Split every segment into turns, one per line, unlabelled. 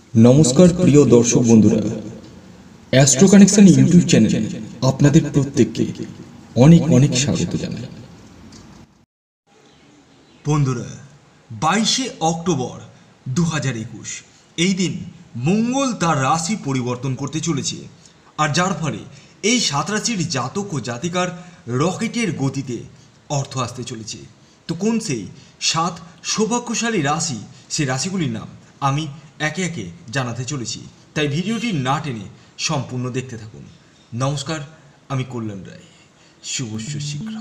নমস্কার প্রিয় দর্শক বন্ধুরা, অ্যাস্ট্রো কানেকশন ইউটিউব চ্যানেলে আপনাদের প্রত্যেককে অনেক অনেক স্বাগত জানাই।
বন্ধুরা, 22শে অক্টোবর 2021 এই দিন মঙ্গল তার রাশি পরিবর্তন করতে চলেছে, আর যার ফলে এই 7 রাশির জাতক ও জাতিকার রকেটের গতিতে অর্থ আসতে চলেছে। তো কোন সেই 7 সৌভাগ্যশালী রাশি, সেই রাশিগুলির নাম আমি একে একে জানাতে চলেছি, তাই ভিডিওটি না টেনে সম্পূর্ণ দেখতে থাকুন। নমস্কার, আমি কল্যাণ রায়। শুভস্য শীঘ্র।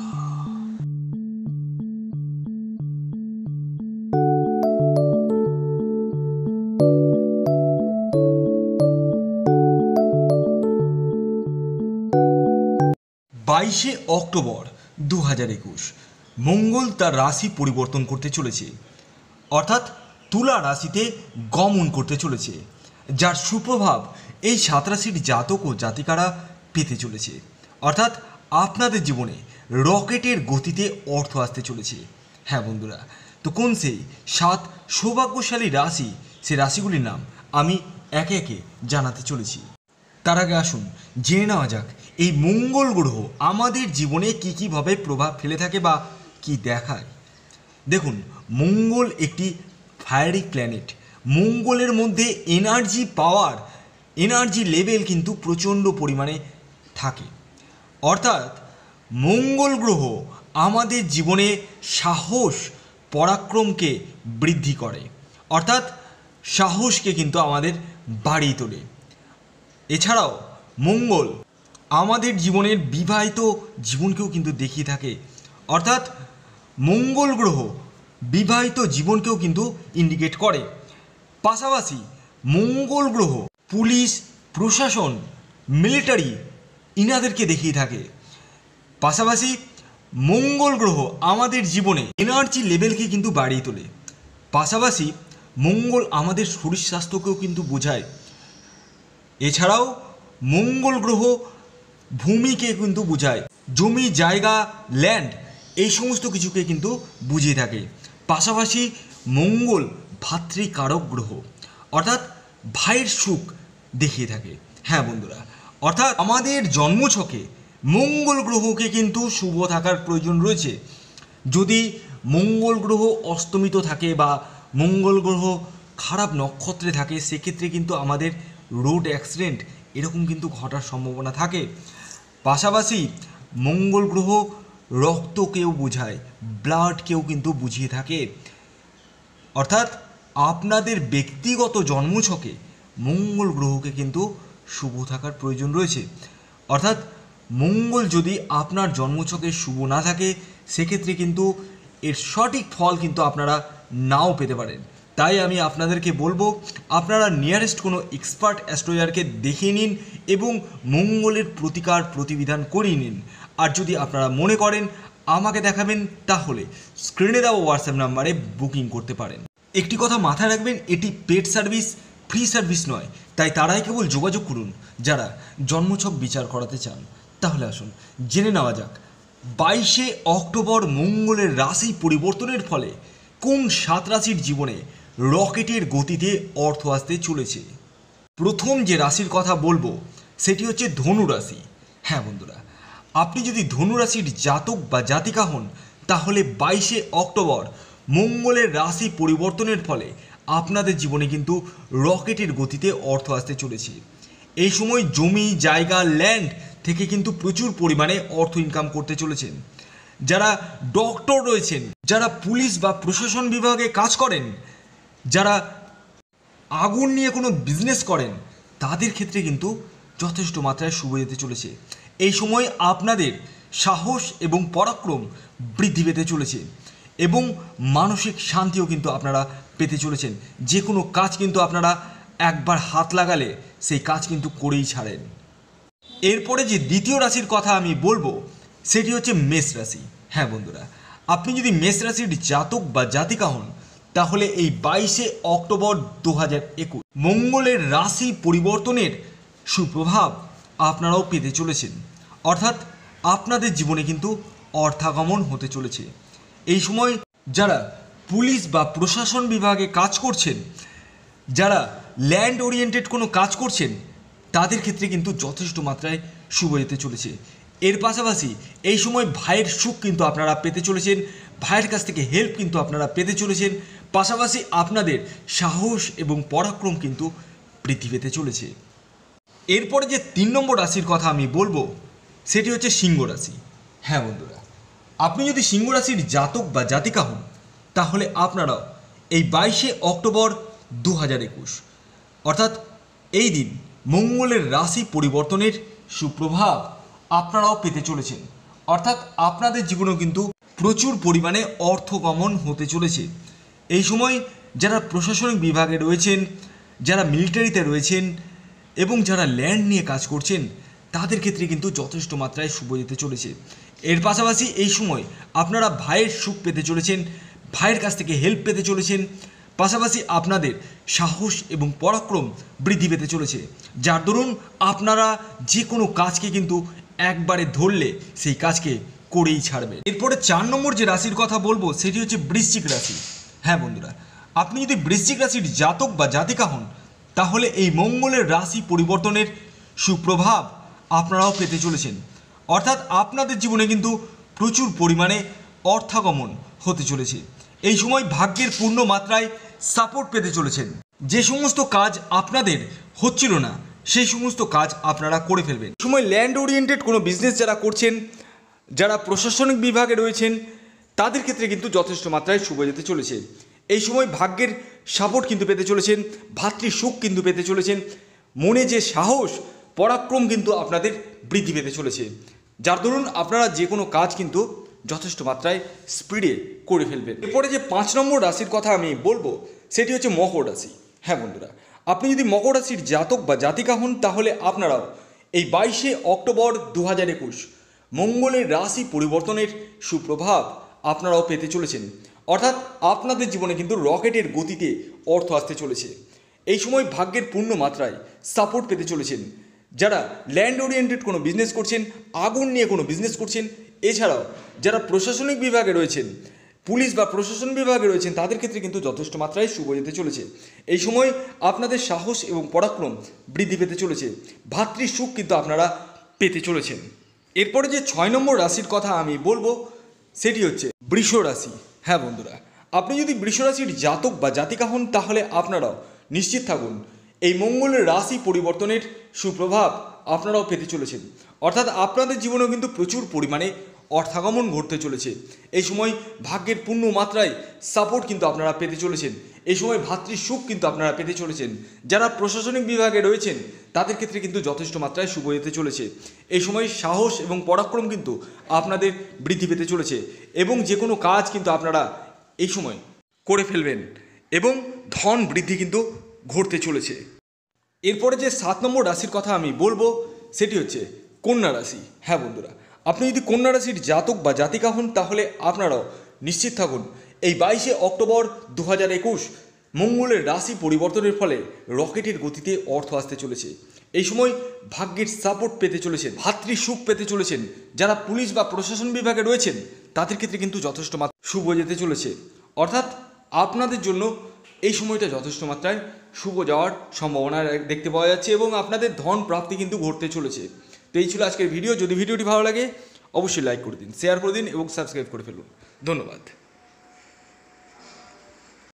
বাইশে অক্টোবর 2021 মঙ্গল তার রাশি পরিবর্তন করতে চলেছে, অর্থাৎ তুলা রাশিতে গমন করতে চলেছে, যার সুপ্রভাব এই 7 রাশির জাতক ও জাতিকারা পেতে চলেছে। অর্থাৎ আপনাদের জীবনে রকেটের গতিতে অর্থ আসতে চলেছে। হ্যাঁ বন্ধুরা, তো কোন সেই 7 সৌভাগ্যশালী রাশি, সেই রাশিগুলির নাম আমি একে একে জানাতে চলেছি। তার আগে আসুন জেনে নেওয়া যাক এই মঙ্গল গ্রহ আমাদের জীবনে কী কীভাবে প্রভাব ফেলে থাকে বা কি দেখায়। দেখুন, মঙ্গল একটি ফায়ারি প্ল্যানেট। মঙ্গলের মধ্যে এনার্জি পাওয়ার, এনার্জি লেভেল কিন্তু প্রচণ্ড পরিমাণে থাকে। অর্থাৎ মঙ্গল গ্রহ আমাদের জীবনে সাহস, পরাক্রমকে বৃদ্ধি করে, অর্থাৎ সাহসকে কিন্তু আমাদের বাড়িয়ে তোলে। এছাড়াও মঙ্গল আমাদের জীবনের বিবাহিত জীবনকেও কিন্তু দেখিয়ে থাকে, অর্থাৎ মঙ্গল গ্রহ বিবাহিত জীবনকেও কিন্তু ইন্ডিকেট করে। পাশাপাশি মঙ্গল গ্রহ পুলিশ, প্রশাসন, মিলিটারি ইনাদেরকে দেখিয়ে থাকে। পাশাপাশি মঙ্গল গ্রহ আমাদের জীবনে এনার্জি লেভেলকে কিন্তু বাড়িয়ে তোলে। পাশাপাশি মঙ্গল আমাদের শরীর স্বাস্থ্যকেও কিন্তু বোঝায়। এছাড়াও মঙ্গল গ্রহ ভূমিকে কিন্তু বোঝায়, জমি, জায়গা, ল্যান্ড, এই সমস্ত কিছুকে কিন্তু বুঝিয়ে থাকে। পাশাপাশি মঙ্গল ভাতৃকারক গ্রহ, অর্থাৎ ভাইয়ের সুখ দেখিয়ে থাকে। হ্যাঁ বন্ধুরা, অর্থাৎ আমাদের জন্মছকে মঙ্গল গ্রহকে কিন্তু শুভ থাকার প্রয়োজন রয়েছে। যদি মঙ্গল গ্রহ অস্তমিত থাকে বা মঙ্গল গ্রহ খারাপ নক্ষত্রে থাকে, সেক্ষেত্রে কিন্তু আমাদের রোড অ্যাক্সিডেন্ট এরকম কিন্তু ঘটার সম্ভাবনা থাকে। পাশাপাশি মঙ্গল গ্রহ রক্তকেও বোঝায়, ব্লাডকেও কিন্তু বুঝিয়ে থাকে। অর্থাৎ আপনাদের ব্যক্তিগত জন্মছকে মঙ্গল গ্রহকে কিন্তু শুভ থাকার প্রয়োজন রয়েছে। অর্থাৎ মঙ্গল যদি আপনার জন্মছকে শুভ না থাকে, সেক্ষেত্রে কিন্তু এর সঠিক ফল কিন্তু আপনারা নাও পেতে পারেন। তাই আমি আপনাদেরকে বলবো, আপনারা নিয়ারেস্ট কোনো এক্সপার্ট অ্যাস্ট্রোলজারকে দেখিয়ে নিন এবং মঙ্গলের প্রতিকার প্রতিবিধান করিয়ে নিন। আর যদি আপনারা মনে করেন আমাকে দেখাবেন, তাহলে স্ক্রিনে দেওয়া হোয়াটসঅ্যাপ নাম্বারে বুকিং করতে পারেন। একটি কথা মাথায় রাখবেন, এটি পেড সার্ভিস, ফ্রি সার্ভিস নয়। তাই তারাই কেবল যোগাযোগ করুন যারা জন্মছক বিচার করাতে চান। তাহলে আসুন জেনে নেওয়া যাক 22শে অক্টোবর মঙ্গলের রাশি পরিবর্তনের ফলে কোন 7 রাশির জীবনে রকেটের গতিতে অর্থ আসতে চলেছে। প্রথম যে রাশির কথা বলবো সেটি হচ্ছে ধনু রাশি। হ্যাঁ বন্ধুরা, আপনি যদি ধনু রাশির জাতক বা জাতিকা হন, তাহলে 22শে অক্টোবর মঙ্গলের রাশি পরিবর্তনের ফলে আপনাদের জীবনে কিন্তু রকেটের গতিতে অর্থ আসতে চলেছে। এই সময় জমি, জায়গা, ল্যান্ড থেকে কিন্তু প্রচুর পরিমাণে অর্থ ইনকাম করতে চলেছেন। যারা ডক্টর রয়েছেন, যারা পুলিশ বা প্রশাসন বিভাগে কাজ করেন, যারা আগুন নিয়ে কোনো বিজনেস করেন, তাদের ক্ষেত্রে কিন্তু যথেষ্ট মাত্রায় শুভ যেতে চলেছে। এই সময় আপনাদের সাহস এবং পরাক্রম বৃদ্ধি পেতে চলেছে এবং মানসিক শান্তিও কিন্তু আপনারা পেতে চলেছেন। যে কোনো কাজ কিন্তু আপনারা একবার হাত লাগালে সেই কাজ কিন্তু করেই ছাড়েন। এরপরে যে দ্বিতীয় রাশির কথা আমি বলবো সেটি হচ্ছে মেষ রাশি। হ্যাঁ বন্ধুরা, আপনি যদি মেষ রাশির জাতক বা জাতিকা হন, তাহলে এই 22শে অক্টোবর 2021 মঙ্গলের রাশি পরিবর্তনের সুপ্রভাব আপনারাও পেতে চলেছেন। অর্থাৎ আপনাদের জীবনে কিন্তু অর্থাগমন হতে চলেছে। এই সময় যারা পুলিশ বা প্রশাসন বিভাগে কাজ করছেন, যারা ল্যান্ড ওরিয়েন্টেড কোনো কাজ করছেন তাদের ক্ষেত্রে কিন্তু যথেষ্ট মাত্রায় শুভ যেতে চলেছে। এর পাশাপাশি এই সময় ভাইয়ের সুখ কিন্তু আপনারা পেতে চলেছেন, ভাইয়ের কাছ থেকে হেল্প কিন্তু আপনারা পেতে চলেছেন, পাশাপাশি আপনাদের সাহস এবং পরাক্রম কিন্তু বৃদ্ধি পেতে চলেছে। এরপরে যে 3 নম্বর রাশির কথা আমি বলবো সেটি হচ্ছে সিংহ রাশি। হ্যাঁ বন্ধুরা, আপনি যদি সিংহ রাশির জাতক বা জাতিকা হন তাহলে আপনারাও এই 22শে অক্টোবর 2021 অর্থাৎ এই দিন মঙ্গলের রাশি পরিবর্তনের সুপ্রভাব আপনারাও পেতে চলেছেন। অর্থাৎ আপনাদের জীবনেও কিন্তু প্রচুর পরিমাণে অর্থগমন হতে চলেছে। এই সময় যারা প্রশাসনিক বিভাগে রয়েছেন, যারা মিলিটারিতে রয়েছেন এবং যারা ল্যান্ড নিয়ে কাজ করছেন তাদের ক্ষেত্রে কিন্তু যথেষ্ট মাত্রায় শুভ যেতে চলেছে। এর পাশাপাশি এই সময় আপনারা ভাইয়ের সুখ পেতে চলেছেন, ভাইয়ের কাছ থেকে হেল্প পেতে চলেছেন, পাশাপাশি আপনাদের সাহস এবং পরাক্রম বৃদ্ধি পেতে চলেছে, যার দরুন আপনারা যে কোনো কাজকে কিন্তু একবারে ধরলে সেই কাজকে করেই ছাড়বেন। এরপরে 4 নম্বর যে রাশির কথা বলবো সেটি হচ্ছে বৃশ্চিক রাশি। হ্যাঁ বন্ধুরা, আপনি যদি বৃশ্চিক রাশির জাতক বা জাতিকা হন তাহলে এই মঙ্গলের রাশি পরিবর্তনের সুপ্রভাব আপনারাও পেতে চলেছেন। অর্থাৎ আপনাদের জীবনে কিন্তু প্রচুর পরিমাণে অর্থাগমন হতে চলেছে। এই সময় ভাগ্যের পূর্ণ মাত্রায় সাপোর্ট পেতে চলেছেন। যে সমস্ত কাজ আপনাদের হচ্ছিল না সেই সমস্ত কাজ আপনারা করে ফেলবেন। এই সময় ল্যান্ড ওরিয়েন্টেড কোনো বিজনেস যারা করছেন, যারা প্রশাসনিক বিভাগে রয়েছেন তাদের ক্ষেত্রে কিন্তু যথেষ্ট মাত্রায় শুভ যেতে চলেছে। এই সময় ভাগ্যের সাপোর্ট কিন্তু পেতে চলেছেন, ভাতৃ সুখ কিন্তু পেতে চলেছেন, মনে যে সাহস পরাক্রম কিন্তু আপনাদের বৃদ্ধি পেতে চলেছে, যার দরুন আপনারা যে কোনো কাজ কিন্তু যথেষ্ট মাত্রায় স্পিডে করে ফেলবেন। এরপরে যে 5 নম্বর রাশির কথা আমি বলবো সেটি হচ্ছে মকর রাশি। হ্যাঁ বন্ধুরা, আপনি যদি মকর রাশির জাতক বা জাতিকা হন তাহলে আপনারাও এই 22শে অক্টোবর 2021 মঙ্গলের রাশি পরিবর্তনের সুপ্রভাব আপনারাও পেতে চলেছেন। অর্থাৎ আপনাদের জীবনে কিন্তু রকেটের গতিতে অর্থ আসতে চলেছে। এই সময় ভাগ্যের পূর্ণ মাত্রায় সাপোর্ট পেতে চলেছেন। যারা ল্যান্ড ওরিয়েন্টেড কোনো বিজনেস করছেন, আগুন নিয়ে কোনো বিজনেস করছেন, এছাড়াও যারা প্রশাসনিক বিভাগে রয়েছেন, পুলিশ বা প্রশাসন বিভাগে রয়েছেন তাদের ক্ষেত্রে কিন্তু যথেষ্ট মাত্রায় শুভ যেতে চলেছে। এই সময় আপনাদের সাহস এবং পরাক্রম বৃদ্ধি পেতে চলেছে, ভাতৃ সুখ কিন্তু আপনারা পেতে চলেছেন। এরপরে যে 6 নম্বর রাশির কথা আমি বলবো সেটি হচ্ছে বৃষ রাশি। হ্যাঁ বন্ধুরা, আপনি যদি বৃষ রাশির জাতক বা জাতিকা হন তাহলে আপনারাও নিশ্চিত থাকুন এই মঙ্গলের রাশি পরিবর্তনের সুপ্রভাব আপনারাও পেতে চলেছেন। অর্থাৎ আপনাদের জীবনেও কিন্তু প্রচুর পরিমাণে অর্থাগমন ঘটতে চলেছে। এই সময় ভাগ্যের পূর্ণ মাত্রায় সাপোর্ট কিন্তু আপনারা পেতে চলেছেন। এই সময় ভাতৃ সুখ কিন্তু আপনারা পেতে চলেছেন। যারা প্রশাসনিক বিভাগে রয়েছেন তাদের ক্ষেত্রে কিন্তু যথেষ্ট মাত্রায় শুভ যেতে চলেছে। এই সময় সাহস এবং পরাক্রম কিন্তু আপনাদের বৃদ্ধি পেতে চলেছে এবং যে কোনো কাজ কিন্তু আপনারা এই সময় করে ফেলবেন এবং ধন বৃদ্ধি কিন্তু ঘটতে চলেছে। এরপরে যে 7 নম্বর রাশির কথা আমি বলবো সেটি হচ্ছে কন্যা রাশি। হ্যাঁ বন্ধুরা, আপনি যদি কন্যা রাশির জাতক বা জাতিকা হন তাহলে আপনারাও নিশ্চিত থাকুন এই 22শে অক্টোবর 2021 মঙ্গলের রাশি পরিবর্তনের ফলে রকেটের গতিতে অর্থ আসতে চলেছে। এই সময় ভাগ্যের সাপোর্ট পেতে চলেছেন, ভাতৃ সুখ পেতে চলেছেন। যারা পুলিশ বা প্রশাসন বিভাগে রয়েছেন তাদের ক্ষেত্রে কিন্তু যথেষ্ট শুভ যেতে চলেছে। অর্থাৎ আপনাদের জন্য এই সময়টা যথেষ্ট মাত্রায় শুভ যাওয়ার সম্ভাবনা দেখতে পাওয়া যাচ্ছে এবং আপনাদের ধন প্রাপ্তি কিন্তু ঘটতে চলেছে। তো এই ছিল আজকের ভিডিও। যদি ভিডিওটি ভালো লাগে অবশ্যই লাইক করে দিন, শেয়ার করে দিন এবং সাবস্ক্রাইব করে ফেলুন। ধন্যবাদ।